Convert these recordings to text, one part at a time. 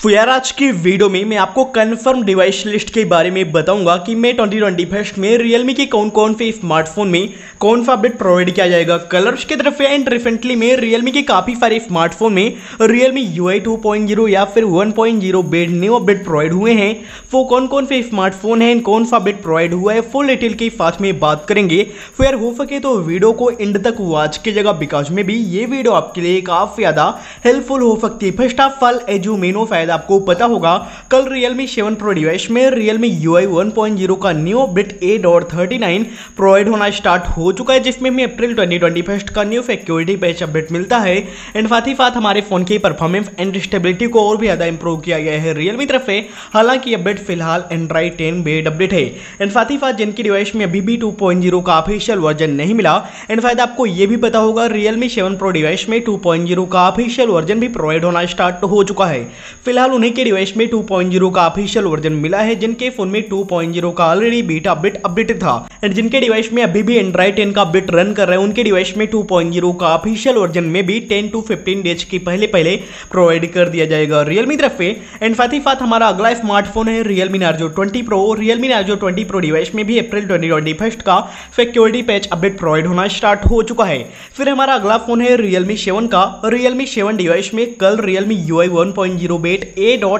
तो यार आज की वीडियो में मैं आपको कंफर्म डिवाइस लिस्ट के बारे में बताऊंगा कि मई 2021 में रियलमी के कौन कौन से स्मार्टफोन में कौन सा अपडेट प्रोवाइड किया जाएगा कलर्स की तरफ से। एंड रिसेंटली में रियलमी के काफ़ी सारे स्मार्टफोन में रियलमी UI 2.0 या फिर 1.0 बेड न्यू अपडेट प्रोवाइड हुए हैं। वो कौन कौन से स्मार्टफोन हैं, कौन सा अपडेट प्रोवाइड हुआ है, फुल डिटेल के साथ में बात करेंगे। तो यार हो सके तो वीडियो को एंड तक वॉच कीजिएगा, बिकॉज में भी ये वीडियो आपके लिए काफ़ी ज़्यादा हेल्पफुल हो सकती है। फर्स्ट ऑफ ऑल एजू मेनो शायद आपको पता होगा कल Realme 7 Pro डिवाइस में Realme UI 1.0 का न्यू अपडेट 8.39 प्रोवाइड होना स्टार्ट हो चुका है, जिसमें हमें अप्रैल 2021 का न्यू सिक्योरिटी पैच अपडेट मिलता है। एंड साथ ही साथ हमारे फोन की परफॉर्मेंस एंड स्टेबिलिटी को और भी ज्यादा इंप्रूव किया गया है Realme तरफ से। हालांकि अपडेट फिलहाल Android 10 बेस्ड अपडेट है। एंड साथ ही साथ जिनकी डिवाइस में अभी भी 2.0 का ऑफिशियल वर्जन नहीं मिला, एंड शायद आपको यह भी पता होगा Realme 7 Pro डिवाइस में 2.0 का ऑफिशियल वर्जन भी प्रोवाइड होना स्टार्ट हो चुका है। फिलहाल उन्हीं के डिवाइस में 2.0 का ऑफिशियल वर्जन मिला है, जिनके फोन में 2.0 का ऑलरेडी बीटा अपडेटेड था। एंड जिनके डिवाइस में अभी भी Android 10 का अपडेट रन कर रहे हैं, उनके डिवाइस में 2.0 का ऑफिशियल वर्जन में भी 10 to 15 डेज की पहले प्रोवाइड कर दिया जाएगा Realme तरफ से। एंड साथ ही साथ हमारा अगला स्मार्टफोन है Realme Narzo 20 Pro। Realme Narzo 20 Pro device में भी अप्रैल 2021 का सिक्योरिटी पैच अपडेट प्रोवाइड होना स्टार्ट हो चुका है। फिर हमारा अगला फोन है Realme 7 का। Realme 7 डिवाइस में कल Realme UI 1.0 बेट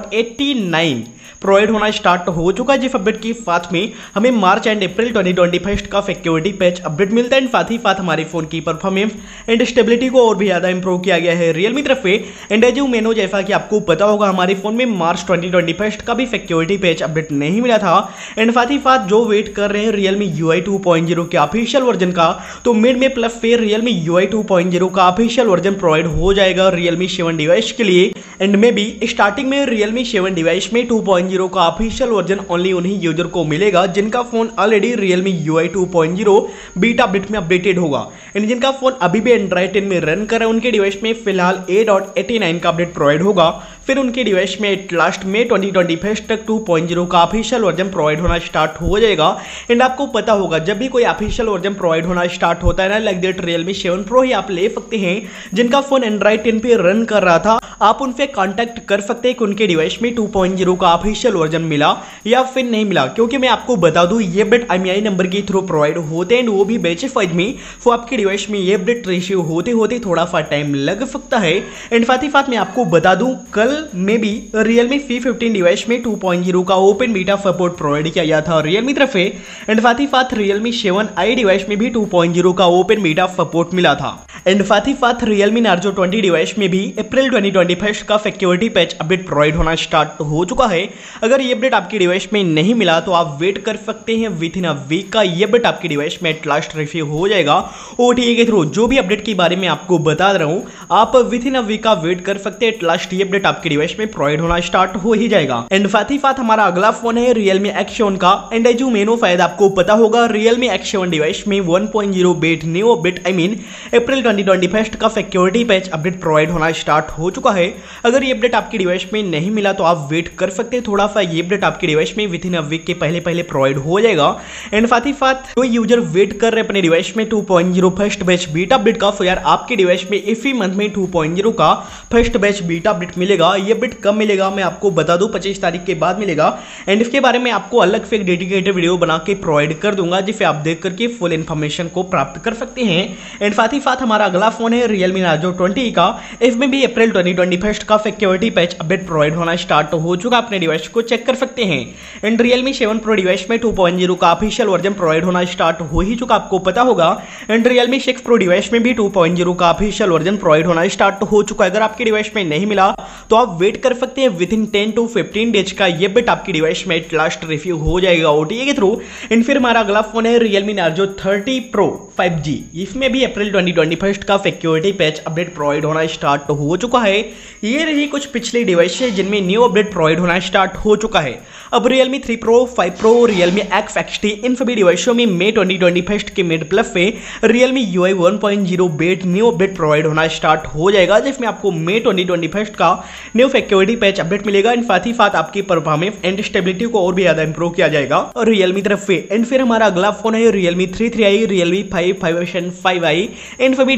8.89 प्रोवाइड होना स्टार्ट हो चुका है, जिस अपडेट की साथ में हमें मार्च एंड अप्रैल 2021 का सिक्योरिटी पैच अपडेट मिलता है। साथ ही साथ हमारे फोन की परफॉर्मेंस एंड स्टेबिलिटी को और भी ज्यादा इंप्रूव किया गया है Realme तरफ से। एंड एज यू मेनो जैसा कि आपको पता होगा हमारे फोन में मार्च 2021 का भी सिक्योरिटी पैच अपडेट नहीं मिला था। एंड साथ ही साथ जो वेट कर रहे हैं Realme UI 2.0 के ऑफिशियल वर्जन का, तो मिड में प्लस फिर Realme UI 2.0 का ऑफिशियल वर्जन प्रोवाइड हो जाएगा Realme 7 डिवाइस के लिए। एंड में भी स्टार्टिंग में Realme 7 डिवाइस में 2.0 का ऑफिशियल वर्जन ओनली उन्हीं यूजर को मिलेगा जिनका phone already Realme UI 2.0 beta update में अपडेटेड होगा। एंड जिनका फोन अभी भी Android 10 में रन कर रहे हैं, उनके डिवाइस में फिलहाल 8.89 का अपडेट प्रोवाइड होगा। फिर उनके डिवाइस में एट लास्ट में 2021 तक 2.0 का ऑफिशियल वर्जन प्रोवाइड होना स्टार्ट हो जाएगा। एंड आपको पता होगा जब भी कोई ऑफिशियल वर्जन प्रोवाइड होना स्टार्ट होता है ना, लाइक दैट Realme 7 Pro ही आप ले सकते हैं। जिनका फोन Android 10 पे रन कर रहा था, आप उनसे कांटेक्ट कर सकते हैं कि उनके डिवाइस में 2.0 का ऑफिशियल वर्जन मिला या फिर नहीं मिला, क्योंकि मैं आपको बता दूं ये अपडेट IMEI नंबर के थ्रू प्रोवाइड होते हैं, वो भी बैचेस वाइज में। तो आपके डिवाइस में ये अपडेट रिसीव होते होते थोड़ा सा टाइम लग सकता है। एंड साथ ही साथ मैं आपको बता दूं कल में भी Realme C15 डिवाइस में 2.0 का ओपन बीटा सपोर्ट प्रोवाइड किया गया था Realme तरफ से। एंड साथ ही साथ Realme 7i डिवाइस में भी 2.0 का ओपन बीटा सपोर्ट मिला था। एंड साथ ही साथ Realme Narzo 20 डिवाइस में भी अप्रैल 2021 का सिक्योरिटी पैच अपडेट प्रोवाइड होना स्टार्ट हो चुका है। अगर ये अपडेट आपकी डिवाइस में नहीं मिला तो आप वेट कर सकते हैं, विद इन अ वीक का ये अपडेट आपकी डिवाइस में एट लास्ट रिसीव हो जाएगा OTA के थ्रू। जो भी अपडेट के बारे में आपको बता रहा हूं, आप विद इन अ वीक का वेट कर सकते हैं, एट लास्ट ये अपडेट आपकी डिवाइस में प्रोवाइड होना स्टार्ट हो ही जाएगा। एंड साथ ही साथ हमारा अगला फोन है Realme X7 का। एंड एज यू मेनो शायद आपको पता होगा Realme X7 डिवाइस में 1.0 बेट न्यू अपडेट अप्रैल 2021 का सिक्योरिटी पैच अपडेट प्रोवाइड होना स्टार्ट हो चुका है। अगर ये अपडेट आपकी डिवाइस में नहीं मिला तो आप वेट कर सकते हैं थोड़ा सा, ये अपडेट आपकी डिवाइस में विद इन अ वीक के पहले प्रोवाइड हो जाएगा। एंड साथ ही साथ जो यूजर वेट कर रहे हैं अपने डिवाइस में 2.0 फर्स्ट बैच बीटा अपडेट का, तो यार आपके डिवाइस में इसी मंथ में 2.0 का फर्स्ट बैच बीटा अपडेट मिलेगा। ये अपडेट कब मिलेगा मैं आपको बता दूं, 25 तारीख के बाद मिलेगा। एंड इसके बारे में आपको अलग से एक डेडिकेटेड वीडियो बना के प्रोवाइड कर दूंगा, जिसे आप देख करके फुल इन्फॉर्मेशन को प्राप्त कर सकते हैं। एंड साथ ही साथ हमारा अगला फोन है Realme Narzo 20 का। इसमें भी अप्रैल 2021 का सिक्योरिटी पैच अपडेट प्रोवाइड होना स्टार्ट हो चुका, अपने डिवाइस को चेक कर सकते हैं। एंड Realme 7 Pro डिवाइस में 2.0 का ऑफिशियल वर्जन प्रोवाइड होना स्टार्ट हो ही चुका, आपको पता होगा। एंड Realme 6 Pro डिवाइस में भी 2.0 का ऑफिशियल वर्जन प्रोवाइड होना स्टार्ट हो चुका है। अगर आपके डिवाइस में नहीं मिला तो आप वेट कर सकते हैं, विद इन 10 to 15 डेज का ये अपडेट आपकी डिवाइस में एट लास्ट रिसीव हो जाएगा OTA के थ्रू। एंड फिर हमारा अगला फोन है Realme Narzo 30 Pro 5G। इसमें भी अप्रैल 2021 का सिक्योरिटी पैच अपडेट प्रोवाइड होना स्टार्ट हो चुका है। ये रही कुछ पिछले डिवाइस है जिनमें न्यू अपडेट प्रोवाइड होना स्टार्ट हो चुका है। अब Realme 3 Pro, 5 Pro, Realme X XT इन सभी डिवाइसों में मई 2021 के मिड प्लस से Realme UI 1.0 based new update provide होना स्टार्ट हो जाएगा, जिसमें आपको मई 2021 का न्यू सिक्योरिटी पैच अपडेट मिलेगा। एंड साथ ही साथ आपकी परफॉर्मेंस एंड स्टेबिलिटी को और भी ज्यादा इंप्रूव किया जाएगा और Realme तरफ से। एंड फिर हमारा अगला फोन है Realme 33i, Realme 5, 5S, 5i इन सभी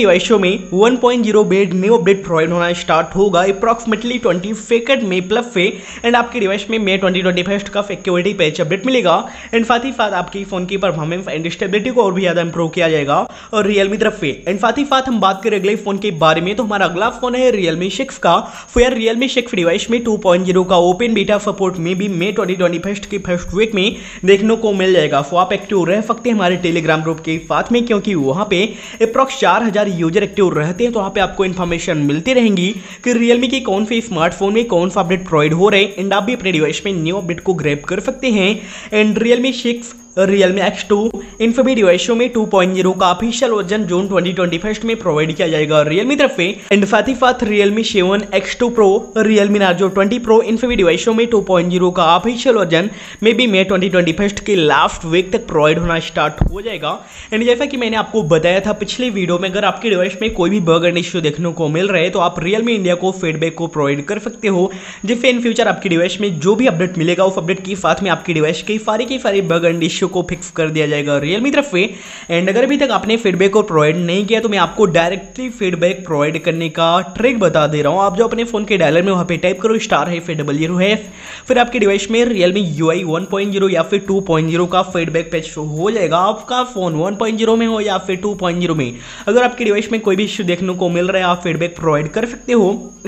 डिवाइसों में 1.0 बेड न्यू अपडेट प्रोवाइड होना स्टार्ट होगा अप्रॉक्सिमेटली 20 सेकंड में प्लस पे। एंड आपके डिवाइस में May 2021 का सिक्योरिटी पैच अपडेट मिलेगा। एंड साथ ही साथ आपकी फोन की परफॉर्मेंस एंड स्टेबिलिटी को और भी ज्यादा इंप्रूव किया जाएगा और Realme तरफ से। एंड साथ ही साथ हम बात करें अगले फोन के बारे में, तो हमारा अगला फोन है Realme 6 का। फिर Realme 6 डिवाइस में 2.0 का ओपन बीटा सपोर्ट में भी May 2021 की फर्स्ट वीक में देखने को मिल जाएगा। सो आप एक्टिव रह सकते हैं हमारे टेलीग्राम ग्रुप के साथ में, क्योंकि वहां पे अप्रॉक्स 4000 यूजर एक्टिव रहते हैं। तो वहां पे आपको इन्फॉर्मेशन मिलती रहेंगी कि Realme की कौन से स्मार्टफोन में कौन सा अपडेट प्रोवाइड हो रहे हैं। एंड आप भी अपने डिवाइस में न्यू अपडेट को ग्रैब कर सकते हैं। एंड Realme 6 Realme X2 इन सभी डिवाइसों में 2.0 का ऑफिशियल वर्जन जून 2021 में प्रोवाइड किया जाएगा Realme तरफ से। एंड साथ ही साथ Realme 7 X2 Pro, Realme Narzo 20 Pro इन सभी डिवाइसों में 2.0 का ऑफिशियल वर्जन में भी May 2021 के लास्ट वीक तक प्रोवाइड होना स्टार्ट हो जाएगा। एंड जैसा कि मैंने आपको बताया था पिछले वीडियो में, अगर आपके डिवाइस में कोई भी बग एंड इश्यू देखने को मिल रहा है तो आप Realme इंडिया को फीडबैक को प्रोवाइड कर सकते हो, जिससे इन फ्यूचर आपके डिवाइस में जो भी अपडेट मिलेगा उस अपडेट के साथ में आपके डिवाइस के सारे बग एंड इश्यू को फिक्स कर दिया जाएगा Realme तरफ से। एंड अगर अभी तक आपने फीडबैक को प्रोवाइड नहीं किया तो मैं आपको डायरेक्टली फीडबैक प्रोवाइड करने का ट्रिक बता दे रहा हूं। आप जो अपने फोन के डायलर में वहां पे टाइप करो *500#, फिर आपके डिवाइस में Realme UI 1.0 या फिर 2.0 का फीडबैक पेज शो हो जाएगा। आपका फोन 1.0 में हो या फिर 2.0 में, अगर आपके डिवाइस में कोई भी इश्यू देखने को मिल रहा है आप फीडबैक प्रोवाइड कर सकते हो।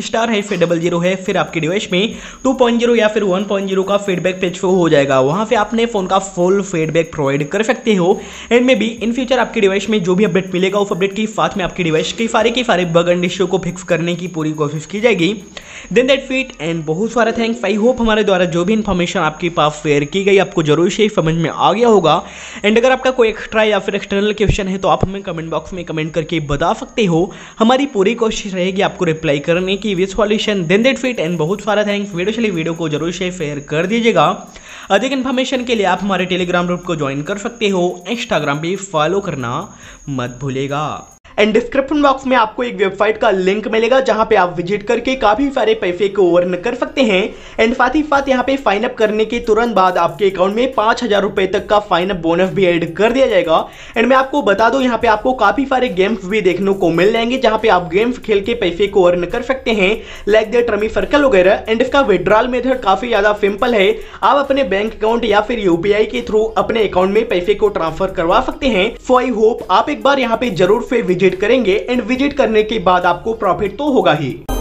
*500 फिर आपके डिवाइस में 2.0 या फिर 1.0 का फीडबैक पेज शो हो जाएगा। वहां पे आपने फोन का फुल फीडबैक प्रोवाइड कर सकते हो। एंड में भी इन फ्यूचर आपके डिवाइस में जो भी अपडेट मिलेगा उस अपडेट के साथ में आपके डिवाइस के सारे बग एंड इश्यू को फिक्स करने की पूरी कोशिश की जाएगी। देन दैट्स इट एंड बहुत सारा थैंक्स। आई होप हमारे द्वारा जो भी इन्फॉर्मेशन आपके पास शेयर की गई आपको जरूर से समझ में आ गया होगा। एंड अगर आपका कोई एक्स्ट्रा या फिर एक्सटर्नल क्वेश्चन है तो आप हमें कमेंट बॉक्स में कमेंट करके बता सकते हो। हमारी पूरी कोशिश रहेगी आपको रिप्लाई करने की with solution. Then that's it and बहुत सारा थैंक्स। वीडियो को जरूर से शेयर कर दीजिएगा। अधिक इन्फॉर्मेशन के लिए आप हमारे टेलीग्राम ग्रुप को ज्वाइन कर सकते हो। इंस्टाग्राम पे फॉलो करना मत भूलेगा। एंड डिस्क्रिप्शन बॉक्स में आपको एक वेबसाइट का लिंक मिलेगा जहां पे आप विजिट करके काफी सारे पैसे को अर्न कर सकते हैं। एंड साथ ही साथ यहाँ पे साइन अप करने के तुरंत बाद आपके अकाउंट में 5000 रुपए तक का साइन अप बोनस भी ऐड कर दिया जाएगा। एंड मैं आपको बता दूं यहाँ पे आपको काफी सारे गेम्स भी देखने को मिल जाएंगे जहां पे आप गेम्स खेल के पैसे को अर्न कर सकते हैं, लाइक दैट रमी सर्कल वगैरह। एंड इसका विड्रॉल मेथड काफी ज्यादा सिंपल है। आप अपने बैंक अकाउंट या फिर यूपीआई के थ्रू अपने अकाउंट में पैसे को ट्रांसफर करवा सकते हैं। सो आई होप आप एक बार यहाँ पे जरूर से विजिट करेंगे। एंड विजिट करने के बाद आपको प्रॉफिट तो होगा ही।